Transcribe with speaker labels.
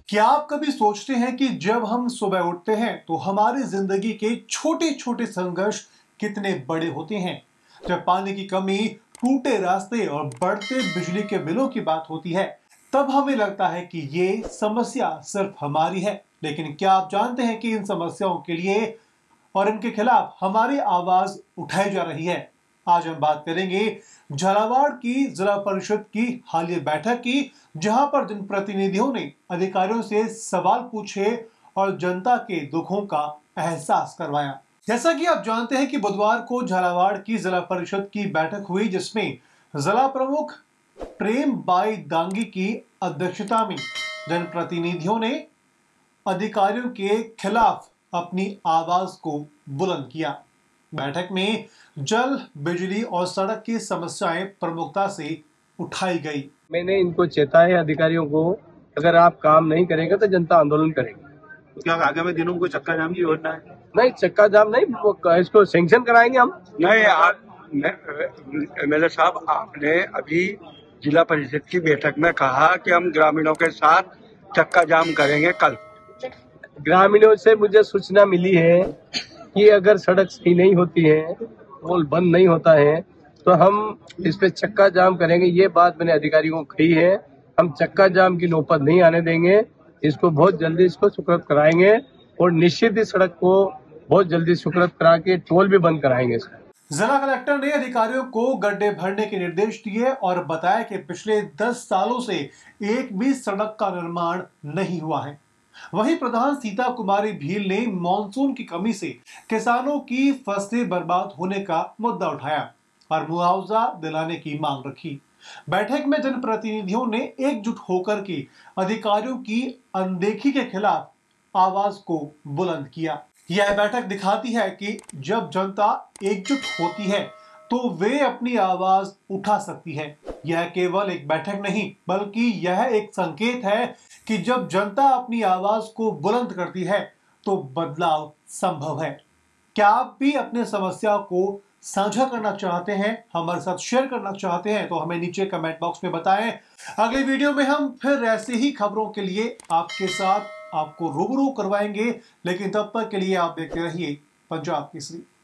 Speaker 1: क्या आप कभी सोचते हैं कि जब हम सुबह उठते हैं तो हमारी जिंदगी के छोटे छोटे संघर्ष कितने बड़े होते हैं। जब पानी की कमी, टूटे रास्ते और बढ़ते बिजली के बिलों की बात होती है तब हमें लगता है कि ये समस्या सिर्फ हमारी है। लेकिन क्या आप जानते हैं कि इन समस्याओं के लिए और इनके खिलाफ हमारी आवाज उठाई जा रही है। आज हम बात करेंगे झालावाड़ की जिला परिषद की हालिया बैठक की, जहां पर जनप्रतिनिधियों ने अधिकारियों से सवाल पूछे और जनता के दुखों का एहसास करवाया। जैसा कि आप जानते हैं कि बुधवार को झालावाड़ की जिला परिषद की बैठक हुई, जिसमें जिला प्रमुख प्रेम बाई दांगी की अध्यक्षता में जनप्रतिनिधियों ने अधिकारियों के खिलाफ अपनी आवाज को बुलंद किया। बैठक में जल, बिजली और सड़क की समस्याएं प्रमुखता से उठाई गई।
Speaker 2: मैंने इनको चेताया अधिकारियों को, अगर आप काम नहीं करेंगे तो जनता आंदोलन करेगी।
Speaker 3: क्या आगामी दिनों में कोई चक्का जाम की योजना है?
Speaker 2: नहीं, चक्का जाम नहीं, इसको सैंक्शन कराएंगे हम।
Speaker 3: नहीं, एमएलए साहब, आपने अभी जिला परिषद की बैठक में कहा कि हम ग्रामीणों के साथ चक्का जाम करेंगे कल।
Speaker 2: ग्रामीणों से मुझे सूचना मिली है कि अगर सड़क सही नहीं होती है, पुल बंद नहीं होता है, तो हम इस पे चक्का जाम करेंगे। ये बात मैंने अधिकारियों को कही है। हम चक्का जाम की नौबत नहीं आने देंगे। इसको बहुत जल्दी इसको सुकृत कराएंगे और निश्चित ही सड़क को बहुत जल्दी सुकृत करा के टोल भी बंद कराएंगे।
Speaker 1: जिला कलेक्टर ने अधिकारियों को गड्ढे भरने के निर्देश दिए और बताया कि पिछले 10 सालों से एक भी सड़क का निर्माण नहीं हुआ है। वहीं प्रधान सीता कुमारी भील ने मॉनसून की कमी से किसानों की फसलें बर्बाद होने का मुद्दा उठाया और मुआवजा दिलाने की मांग रखी। बैठक में जनप्रतिनिधियों ने एकजुट होकर के अधिकारियों की अनदेखी के खिलाफ आवाज को बुलंद किया। यह बैठक दिखाती है कि जब जनता एकजुट होती है तो वे अपनी आवाज उठा सकती है। यह केवल एक बैठक नहीं, बल्कि यह एक संकेत है कि जब जनता अपनी आवाज को बुलंद करती है तो बदलाव संभव है। क्या आप भी अपने समस्या को साझा करना चाहते हैं, हमारे साथ शेयर करना चाहते हैं, तो हमें नीचे कमेंट बॉक्स में बताएं। अगली वीडियो में हम फिर ऐसे ही खबरों के लिए आपके साथ आपको रूबरू करवाएंगे। लेकिन तब तक के लिए आप देखते रहिए पंजाब केसरी।